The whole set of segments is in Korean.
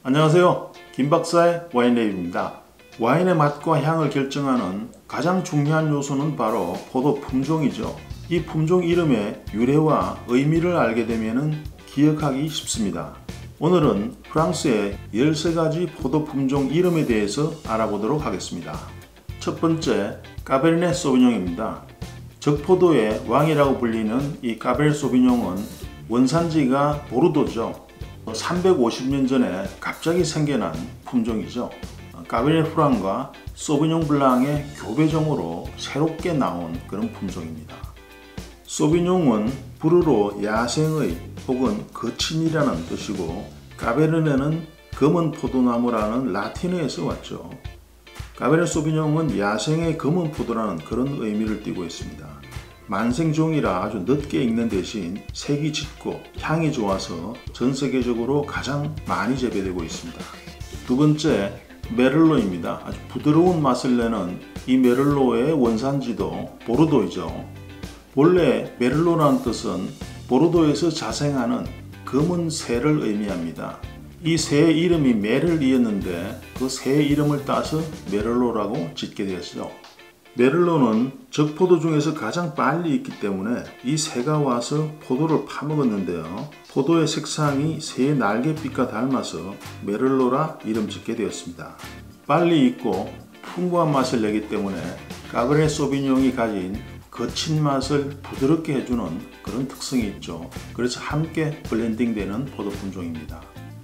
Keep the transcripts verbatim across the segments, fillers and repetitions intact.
안녕하세요. 김박사의 와인레뷰입니다. 와인의 맛과 향을 결정하는 가장 중요한 요소는 바로 포도 품종이죠. 이 품종 이름의 유래와 의미를 알게 되면 기억하기 쉽습니다. 오늘은 프랑스의 열세 가지 포도 품종 이름에 대해서 알아보도록 하겠습니다. 첫 번째, 까베르네 소비뇽입니다. 적포도의 왕이라고 불리는 이 까베르네 소비뇽은 원산지가 보르도죠. 삼백오십 년 전에 갑자기 생겨난 품종이죠. 까베르네 프랑과 소비뇽 블랑의 교배종으로 새롭게 나온 그런 품종입니다. 소비뇽은 불어로 야생의 혹은 거친이라는 뜻이고, 까베르네는 검은 포도나무라는 라틴어에서 왔죠. 까베르네 소비뇽은 야생의 검은 포도라는 그런 의미를 띠고 있습니다. 만생종이라 아주 늦게 익는 대신 색이 짙고 향이 좋아서 전 세계적으로 가장 많이 재배되고 있습니다. 두 번째, 메를로입니다. 아주 부드러운 맛을 내는 이 메를로의 원산지도 보르도이죠. 본래 메를로라는 뜻은 보르도에서 자생하는 검은 새를 의미합니다. 이 새의 이름이 메를이었는데 그 새의 이름을 따서 메를로라고 짓게 되었죠. 메를로는 적포도 중에서 가장 빨리 익기 때문에 이 새가 와서 포도를 파먹었는데요. 포도의 색상이 새의 날갯빛과 닮아서 메를로라 이름 짓게 되었습니다. 빨리 익고 풍부한 맛을 내기 때문에 까베르네 소비뇽이 가진 거친 맛을 부드럽게 해주는 그런 특성이 있죠. 그래서 함께 블렌딩되는 포도 품종입니다.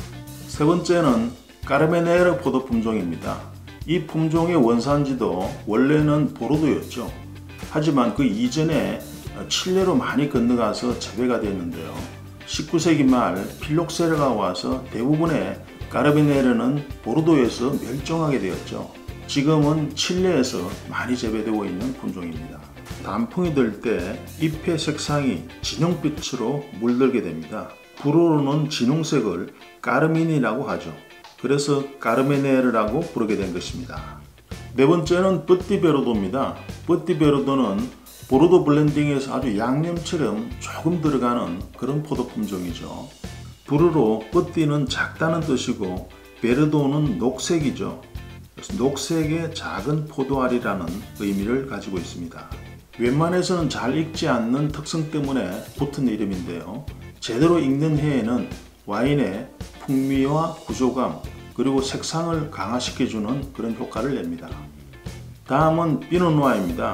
세 번째는 까르메네르 포도 품종입니다. 이 품종의 원산지도 원래는 보르도였죠. 하지만 그 이전에 칠레로 많이 건너가서 재배가 됐는데요. 십구 세기 말 필록세르가 와서 대부분의 까르메네르는 보르도에서 멸종하게 되었죠. 지금은 칠레에서 많이 재배되고 있는 품종입니다. 단풍이 들 때 잎의 색상이 진홍빛으로 물들게 됩니다. 불어로는 진홍색을 까르민이라고 하죠. 그래서 까르메네르라고 부르게 된 것입니다. 네 번째는 뿌띠베르도입니다. 뿌띠베르도는 보르도 블렌딩에서 아주 양념처럼 조금 들어가는 그런 포도 품종이죠. 불어로 뿌띠는 작다는 뜻이고 베르도는 녹색이죠. 그래서 녹색의 작은 포도알이라는 의미를 가지고 있습니다. 웬만해서는 잘 익지 않는 특성 때문에 붙은 이름인데요. 제대로 익는 해에는 와인의 풍미와 구조감 그리고 색상을 강화시켜주는 그런 효과를 냅니다. 다음은 피노누아입니다.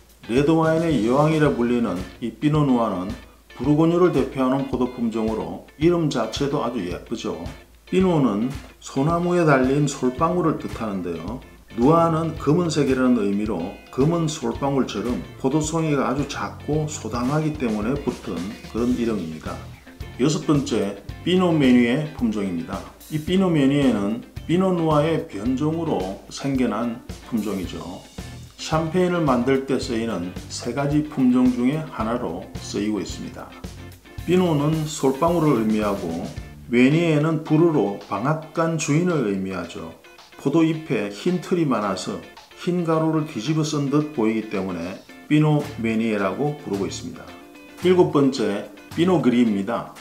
레드와인의 여왕이라 불리는 이 피노누아는 부르고뉴를 대표하는 포도 품종으로 이름 자체도 아주 예쁘죠. 피노는 소나무에 달린 솔방울을 뜻하는데요. 누아는 검은색이라는 의미로 검은 솔방울처럼 포도송이가 아주 작고 소당하기 때문에 붙은 그런 이름입니다. 여섯 번째, 피노메뉴의 품종입니다. 이 피노메뉴에는 피노누아의 변종으로 생겨난 품종이죠. 샴페인을 만들 때 쓰이는 세 가지 품종 중에 하나로 쓰이고 있습니다. 피노는 솔방울을 의미하고, 메니에는 불어로 방앗간 주인을 의미하죠. 포도잎에 흰 털이 많아서 흰 가루를 뒤집어 쓴 듯 보이기 때문에 피노메니에라고 부르고 있습니다. 일곱 번째, 피노그리입니다.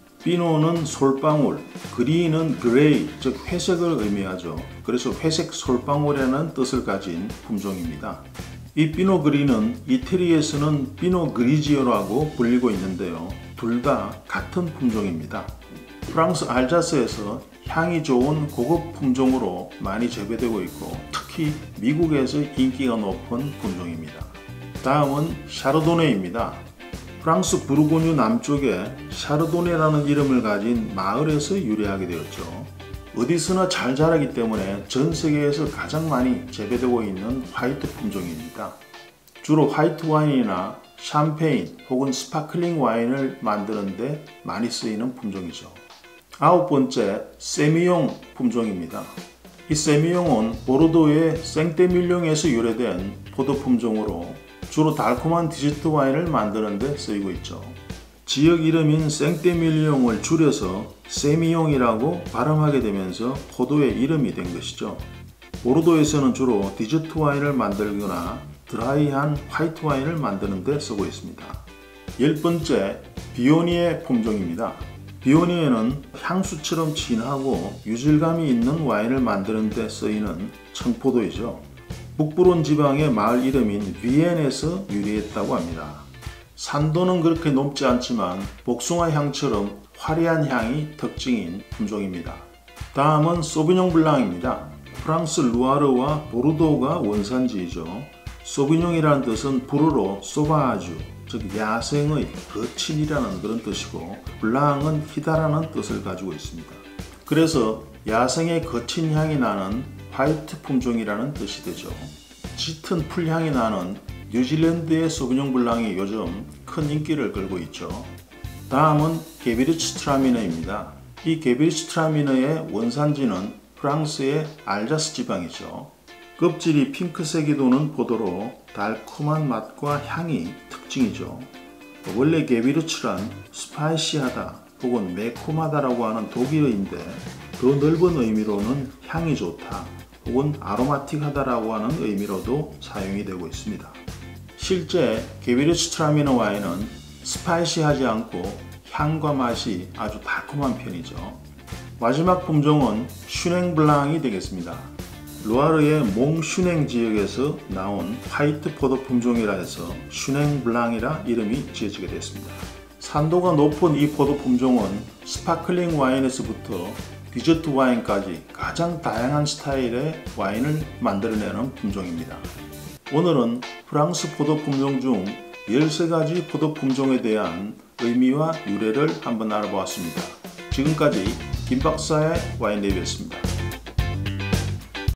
피노는 솔방울, 그리는 그레이, 즉 회색을 의미하죠. 그래서 회색 솔방울이라는 뜻을 가진 품종입니다. 이 피노그리는 이태리에서는 피노그리지오라고 불리고 있는데요. 둘 다 같은 품종입니다. 프랑스 알자스에서 향이 좋은 고급 품종으로 많이 재배되고 있고, 특히 미국에서 인기가 높은 품종입니다. 다음은 샤르도네입니다. 프랑스 부르고뉴 남쪽에 샤르도네라는 이름을 가진 마을에서 유래하게 되었죠. 어디서나 잘 자라기 때문에 전 세계에서 가장 많이 재배되고 있는 화이트 품종입니다. 주로 화이트 와인이나 샴페인 혹은 스파클링 와인을 만드는 데 많이 쓰이는 품종이죠. 아홉 번째, 세미뇽 품종입니다. 이 세미뇽은 보르도의 생떼밀뇽에서 유래된 포도 품종으로 주로 달콤한 디저트 와인을 만드는 데 쓰이고 있죠. 지역 이름인 생떼밀뇽을 줄여서 세미뇽이라고 발음하게 되면서 포도의 이름이 된 것이죠. 보르도에서는 주로 디저트 와인을 만들거나 드라이한 화이트 와인을 만드는 데 쓰고 있습니다. 열 번째, 비오니의 품종입니다. 비오니에는 향수처럼 진하고 유질감이 있는 와인을 만드는 데 쓰이는 청포도이죠. 북부론 지방의 마을 이름인 비엔에서 유래했다고 합니다. 산도는 그렇게 높지 않지만 복숭아 향처럼 화려한 향이 특징인 품종입니다. 다음은 소비뇽 블랑입니다. 프랑스 루아르와 보르도가 원산지이죠. 소비뇽이라는 뜻은 불어로 소바주, 즉 야생의 거친이라는 그런 뜻이고, 블랑은 희다라는 뜻을 가지고 있습니다. 그래서 야생의 거친 향이 나는 화이트 품종이라는 뜻이 되죠. 짙은 풀향이 나는 뉴질랜드의 소비뇽 블랑이 요즘 큰 인기를 끌고 있죠. 다음은 게비르츠트라미너입니다. 이 게비르츠트라미너의 원산지는 프랑스의 알자스 지방이죠. 껍질이 핑크색이 도는 포도로 달콤한 맛과 향이 특징이죠. 원래 게비르츠란 스파이시하다 혹은 매콤하다라고 하는 독일어인데, 더 넓은 의미로는 향이 좋다 혹은 아로마틱하다라고 하는 의미로도 사용이 되고 있습니다. 실제 게비르츠트라미너 와인은 스파이시하지 않고 향과 맛이 아주 달콤한 편이죠. 마지막 품종은 슈냉 블랑이 되겠습니다. 루아르의 몽 슈냉 지역에서 나온 화이트 포도 품종이라 해서 슈냉 블랑이라 이름이 지어지게 됐습니다. 산도가 높은 이 포도 품종은 스파클링 와인에서부터 디저트 와인까지 가장 다양한 스타일의 와인을 만들어내는 품종입니다. 오늘은 프랑스 포도 품종 중 열세 가지 포도 품종에 대한 의미와 유래를 한번 알아보았습니다. 지금까지 김박사의 와인 리뷰였습니다.